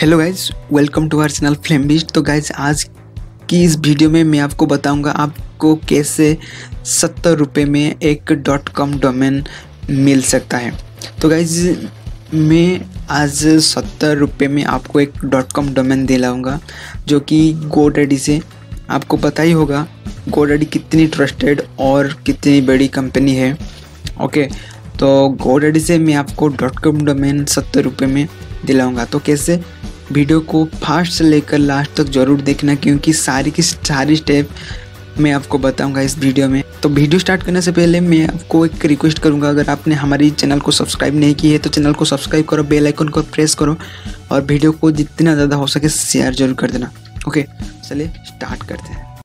Hello guys, welcome to our channel flame beast. तो guys आज की इस वीडियो में मैं आपको बताऊंगा आपको कैसे 70 रुपये में एक .com डोमेन मिल सकता है। तो गाइज मैं आज 70 रुपये में आपको एक .com डोमेन दिलाऊंगा जो कि GoDaddy से। आपको पता ही होगा GoDaddy कितनी ट्रस्टेड और कितनी बड़ी कंपनी है। ओके, तो GoDaddy से मैं आपको .com डोमेन 70 रुपये में दिलाऊंगा। तो कैसे, वीडियो को फास्ट से लेकर लास्ट तक ज़रूर देखना, क्योंकि सारी की सारी स्टेप मैं आपको बताऊंगा इस वीडियो में। तो वीडियो स्टार्ट करने से पहले मैं आपको एक रिक्वेस्ट करूंगा, अगर आपने हमारी चैनल को सब्सक्राइब नहीं की है तो चैनल को सब्सक्राइब करो, बेल आइकन को प्रेस करो और वीडियो को जितना ज़्यादा हो सके शेयर जरूर कर देना। ओके, चलिए स्टार्ट करते हैं।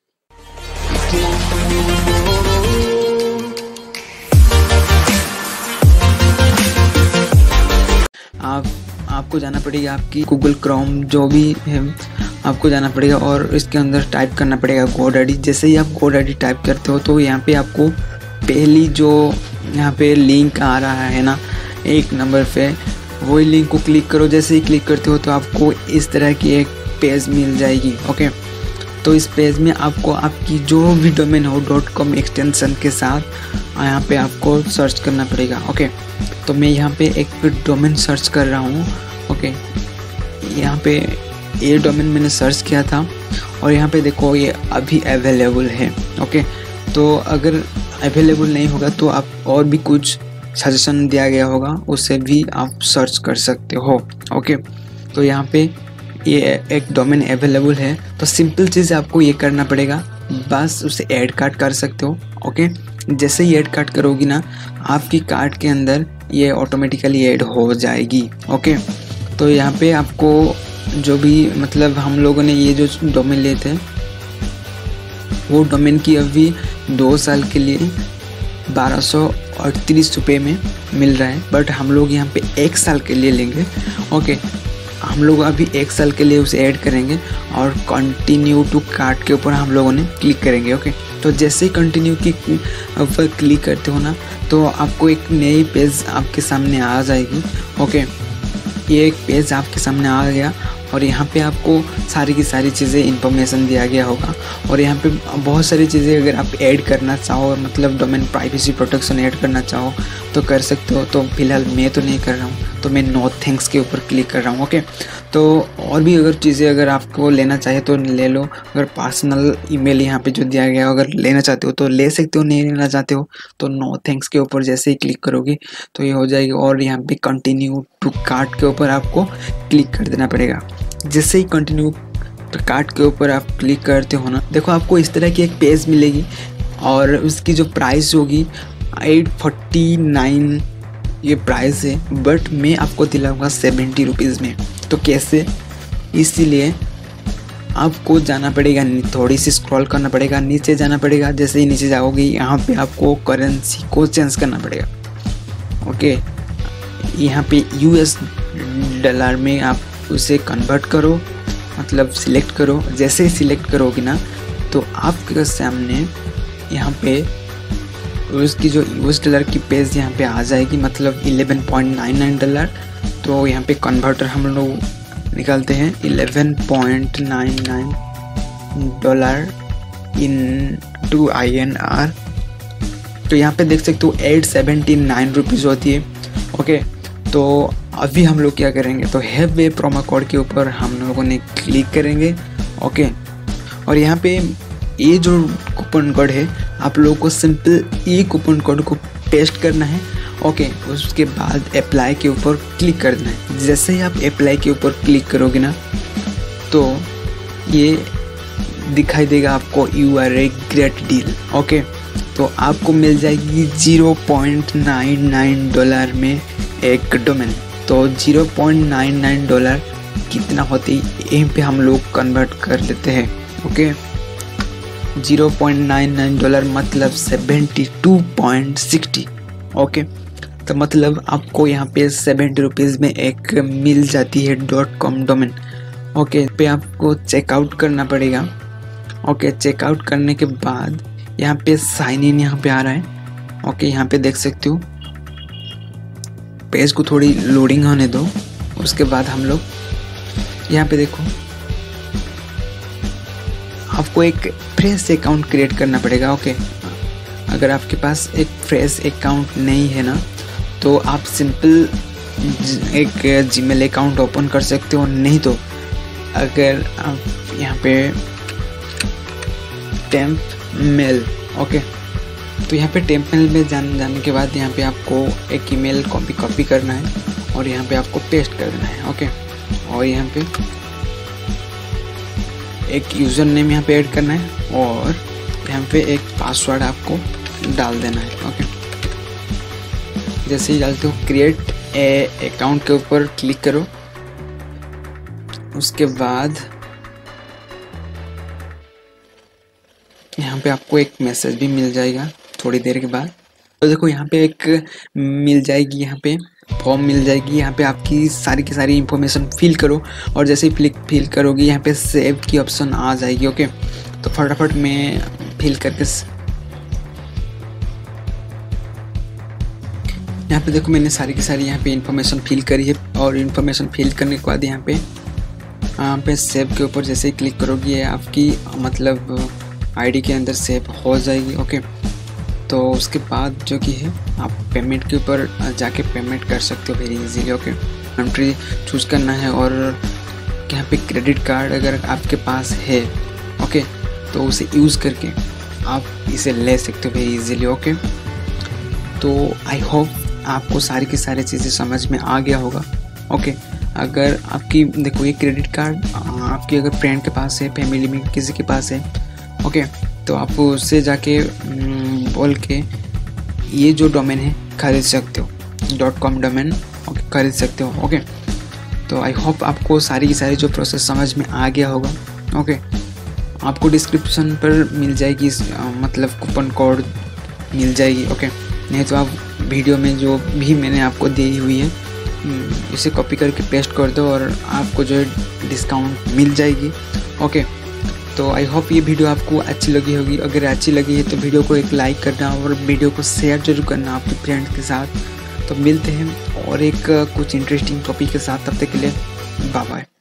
आपको जाना पड़ेगा आपकी गूगल क्रोम जो भी है, आपको जाना पड़ेगा और इसके अंदर टाइप करना पड़ेगा GoDaddy। जैसे ही आप GoDaddy टाइप करते हो तो यहाँ पे आपको पहली जो यहाँ पे लिंक आ रहा है ना एक नंबर पे, वही लिंक को क्लिक करो। जैसे ही क्लिक करते हो तो आपको इस तरह की एक पेज मिल जाएगी। ओके, तो इस पेज में आपको आपकी जो भी डोमेन हो .com एक्सटेंशन के साथ यहाँ पे आपको सर्च करना पड़ेगा। ओके, तो मैं यहाँ पे एक डोमेन सर्च कर रहा हूँ। ओके, यहाँ पे ये डोमेन मैंने सर्च किया था और यहाँ पे देखो ये अभी अवेलेबल है। ओके, तो अगर अवेलेबल नहीं होगा तो आप और भी कुछ सजेशन दिया गया होगा, उससे भी आप सर्च कर सकते हो। ओके, तो यहाँ पे ये एक डोमेन अवेलेबल है। तो सिंपल चीज़ आपको ये करना पड़ेगा, बस उसे ऐड कार्ट कर सकते हो। ओके, जैसे ही ऐड कार्ट करोगी ना, आपकी कार्ट के अंदर ये ऑटोमेटिकली ऐड हो जाएगी। ओके, तो यहाँ पे आपको जो भी मतलब हम लोगों ने ये जो डोमेन लिए थे वो डोमेन की अभी 2 साल के लिए 1238 रुपये में मिल रहा है, बट हम लोग यहाँ पे 1 साल के लिए लेंगे। ओके, हम लोग अभी 1 साल के लिए उसे ऐड करेंगे और कंटिन्यू टू कार्ट के ऊपर हम लोगों ने क्लिक करेंगे। ओके, तो जैसे ही कंटिन्यू की ऊपर क्लिक करते हो ना तो आपको एक नई पेज आपके सामने आ जाएगी। ओके, ये एक पेज आपके सामने आ गया और यहाँ पे आपको सारी की सारी चीज़ें इन्फॉर्मेशन दिया गया होगा और यहाँ पे बहुत सारी चीज़ें अगर आप ऐड करना चाहो, मतलब डोमेन प्राइवेसी प्रोटेक्शन ऐड करना चाहो तो कर सकते हो। तो फिलहाल मैं तो नहीं कर रहा हूँ, तो मैं नो थैंक्स के ऊपर क्लिक कर रहा हूँ। ओके, तो और भी अगर चीज़ें अगर आपको लेना चाहे तो ले लो। अगर पर्सनल ईमेल यहाँ पे जो दिया गया अगर लेना चाहते हो तो ले सकते हो, नहीं लेना चाहते हो तो नो थैंक्स के ऊपर जैसे ही क्लिक करोगे तो ये हो जाएगी और यहाँ पे कंटिन्यू टू कार्ट के ऊपर आपको क्लिक कर देना पड़ेगा। जैसे ही कंटिन्यू कार्ट के ऊपर आप क्लिक करते हो ना, देखो आपको इस तरह की एक पेज मिलेगी और उसकी जो प्राइस होगी 849 ये प्राइस है, बट मैं आपको दिलाऊंगा 70 रुपीज़ में। तो कैसे, इसीलिए आपको जाना पड़ेगा, थोड़ी सी स्क्रॉल करना पड़ेगा, नीचे जाना पड़ेगा। जैसे ही नीचे जाओगे यहाँ पे आपको करेंसी को चेंज करना पड़ेगा। ओके, यहाँ पे US डॉलर में आप उसे कन्वर्ट करो, मतलब सिलेक्ट करो। जैसे ही सिलेक्ट करोगे ना तो आपके सामने यहाँ पे उसकी जो US डॉलर की पेज यहाँ पे आ जाएगी, मतलब 11.99 डॉलर। तो यहाँ पे कन्वर्टर हम लोग निकालते हैं 11.99 डॉलर इन टू INR। तो यहाँ पे देख सकते हो 879 रुपीज़ होती है। ओके, तो अभी हम लोग क्या करेंगे, तो हैव ए प्रोमो कोड के ऊपर हम लोगों ने क्लिक करेंगे। ओके, और यहाँ पे ये जो कूपन कोड है आप लोगों को सिंपल ये कूपन कोड को पेस्ट करना है। ओके, उसके बाद अप्लाई के ऊपर क्लिक कर देना है। जैसे ही आप अप्लाई के ऊपर क्लिक करोगे ना तो ये दिखाई देगा आपको you are a great deal. Okay, तो आपको मिल जाएगी 0.99 डॉलर में एक डोमेन। तो 0.99 डॉलर कितना होती है यहीं पे हम लोग कन्वर्ट कर लेते हैं। ओके, 0.99 डॉलर मतलब 72.60। ओके, तो मतलब आपको यहाँ पे 70 रुपीज़ में एक मिल जाती है .com डोमेन। ओके, पे आपको चेकआउट करना पड़ेगा। ओके, चेकआउट करने के बाद यहाँ पे साइन इन यहाँ पे आ रहा है। ओके, यहाँ पे देख सकते हो, पेज को थोड़ी लोडिंग होने दो, उसके बाद हम लोग यहाँ पे देखो आपको एक फ्रेश अकाउंट क्रिएट करना पड़ेगा। ओके, अगर आपके पास एक फ्रेश अकाउंट नहीं है ना, तो आप सिंपल एक जीमेल अकाउंट ओपन कर सकते हो। नहीं तो अगर आप यहाँ पे टेम्प मेल, ओके, तो यहाँ पे टेम्प मेल में जाने के बाद यहाँ पे आपको एक ईमेल कॉपी करना है और यहाँ पे आपको पेस्ट कर देना है। ओके, और यहाँ पे एक यूज़र नेम यहाँ पे ऐड करना है और यहाँ पे एक पासवर्ड आपको डाल देना है। ओके, जैसे ही डालते हो क्रिएट ए अकाउंट के ऊपर क्लिक करो। उसके बाद यहाँ पे आपको एक मैसेज भी मिल जाएगा थोड़ी देर के बाद। तो देखो यहाँ पे एक मिल जाएगी, यहाँ पे फॉर्म मिल जाएगी। यहाँ पे आपकी सारी की सारी इंफॉर्मेशन फिल करो और जैसे ही फिल करोगे यहाँ पे सेव की ऑप्शन आ जाएगी। ओके, तो फटाफट मैं फिल करके यहाँ पे देखो मैंने सारी की सारी यहाँ पे इंफॉर्मेशन फिल करी है और इंफॉर्मेशन फिल करने के बाद यहाँ पे सेव के ऊपर जैसे ही क्लिक करोगे ये आपकी मतलब आईडी के अंदर सेव हो जाएगी। ओके, तो उसके बाद जो कि है आप पेमेंट के ऊपर जाके पेमेंट कर सकते हो very easily. Okay, country choose करना है और यहाँ पे क्रेडिट कार्ड अगर आपके पास है, ओके, तो उसे यूज़ करके आप इसे ले सकते हो वेरी इजीली। ओके, तो आई होप आपको सारी की सारी चीज़ें समझ में आ गया होगा। ओके, अगर आपकी देखो ये क्रेडिट कार्ड आपकी अगर फ्रेंड के पास है, फैमिली में किसी के पास है, ओके, तो आप उससे जाके बोल के ये जो डोमेन है खरीद सकते हो, .com डोमेन ओके खरीद सकते हो। ओके, तो आई होप आपको सारी की सारी जो प्रोसेस समझ में आ गया होगा। ओके, आपको डिस्क्रिप्शन पर मिल जाएगी मतलब कूपन कोड मिल जाएगी। ओके, नहीं तो आप वीडियो में जो भी मैंने आपको दी हुई है इसे कॉपी करके पेस्ट कर दो और आपको जो है डिस्काउंट मिल जाएगी। ओके, तो आई होप ये वीडियो आपको अच्छी लगी होगी। अगर अच्छी लगी है तो वीडियो को एक लाइक करना और वीडियो को शेयर जरूर करना आपके फ्रेंड्स के साथ। तो मिलते हैं और एक कुछ इंटरेस्टिंग टॉपिक के साथ, तब तक के लिए बाय बाय।